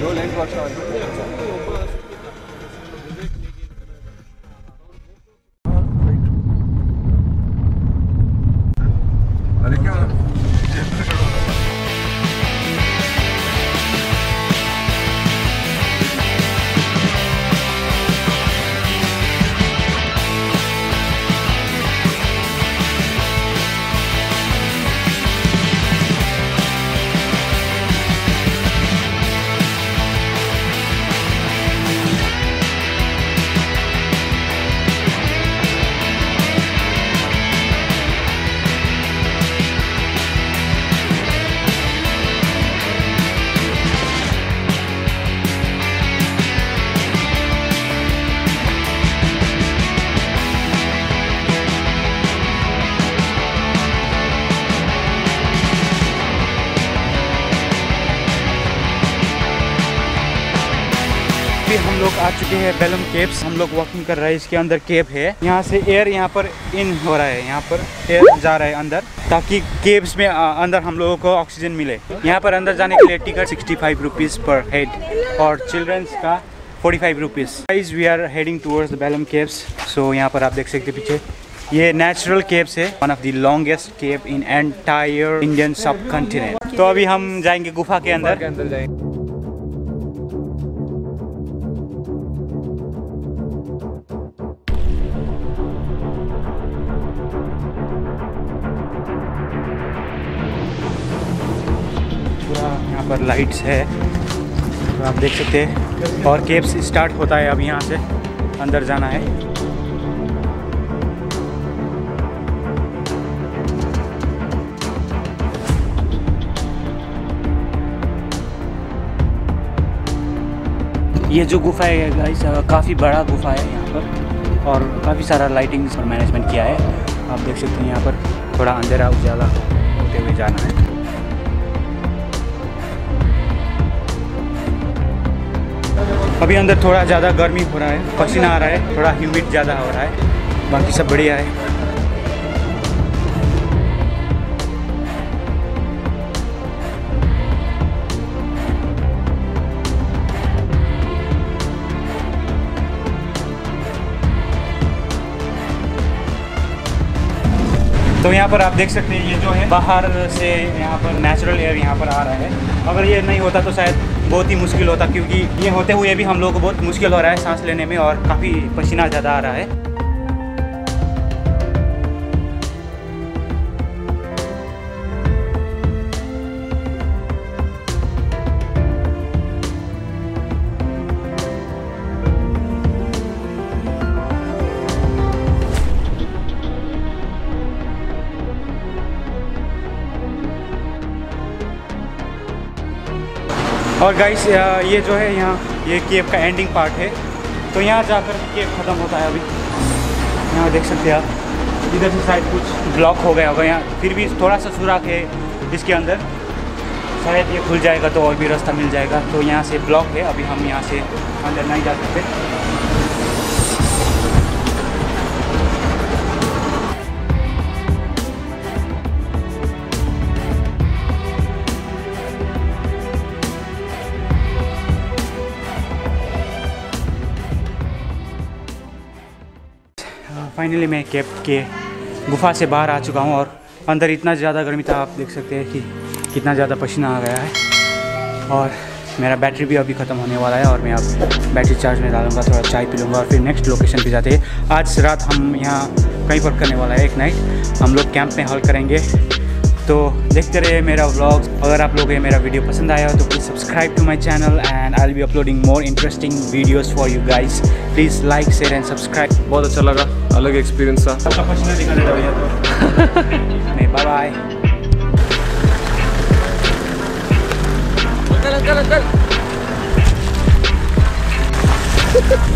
हम लोग आ चुके हैं बेलम केव्स। हम लोग वॉकिंग कर रहे हैं, इसके अंदर केव है। यहाँ से एयर यहाँ पर इन हो रहा है, यहाँ पर एयर जा रहा है अंदर, ताकि केव्स में अंदर हम लोगों को ऑक्सीजन मिले। यहाँ पर अंदर जाने के लिए टिकट 65 रुपीज़ पर हेड और चिल्ड्रंस का 45 rupees. Guys we are heading towards the Belum caves. So यहाँ पर आप देख सकते हैं पीछे, ये नेचुरल केव्स है, one of the longest cave in entire Indian subcontinent. तो अभी हम जाएंगे गुफा के अंदर जाएंगे। यहाँ पर लाइट्स है, तो आप देख सकते हैं, और केव्स स्टार्ट होता है अब यहाँ से अंदर जाना है। ये जो गुफा है गाइस, काफ़ी बड़ा गुफा है यहाँ पर, और काफ़ी सारा लाइटिंग्स और मैनेजमेंट किया है। आप देख सकते हैं यहाँ पर थोड़ा अंधेरा उजाला होते हुए जाना है। अभी अंदर थोड़ा ज़्यादा गर्मी हो रहा है, पसीना आ रहा है, थोड़ा ह्यूमिड ज़्यादा हो रहा है, बाकी सब बढ़िया है। तो यहाँ पर आप देख सकते हैं, ये जो है बाहर से यहाँ पर नेचुरल एयर यहाँ पर आ रहा है। अगर ये नहीं होता तो शायद बहुत ही मुश्किल होता, क्योंकि ये होते हुए भी हम लोगों को बहुत मुश्किल हो रहा है सांस लेने में, और काफ़ी पसीना ज़्यादा आ रहा है। और गाइस ये जो है यहाँ, ये केव का एंडिंग पार्ट है, तो यहाँ जाकर केव ख़त्म होता है। अभी यहाँ देख सकते हैं आप, इधर से शायद कुछ ब्लॉक हो गया होगा यहाँ, फिर भी थोड़ा सा सुराख है इसके अंदर, शायद ये खुल जाएगा तो और भी रास्ता मिल जाएगा। तो यहाँ से ब्लॉक है, अभी हम यहाँ से अंदर नहीं जा सकते। फाइनली मैं केव के गुफा से बाहर आ चुका हूँ, और अंदर इतना ज़्यादा गर्मी था, आप देख सकते हैं कि कितना ज़्यादा पसीना आ गया है। और मेरा बैटरी भी अभी ख़त्म होने वाला है, और मैं अब बैटरी चार्ज में डालूंगा, थोड़ा चाय पी लूँगा, और फिर नेक्स्ट लोकेशन पे जाते हैं। आज रात हम यहाँ कहीं पर करने वाला है, एक नाइट हम लोग कैंप में हॉल करेंगे। तो देखते रहिए मेरा व्लॉग्स। अगर आप लोगों को मेरा वीडियो पसंद आया हो तो please subscribe to my channel, and I will be uploading more interesting videos for you guys. Please like, share and subscribe. बहुत अच्छा लगा, अलग एक्सपीरियंस था। सबका पसीना दिखा देता भैया तो बाय बाय। चल चल चल।